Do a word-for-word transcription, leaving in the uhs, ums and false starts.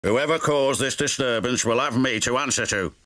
Whoever caused this disturbance will have me to answer to.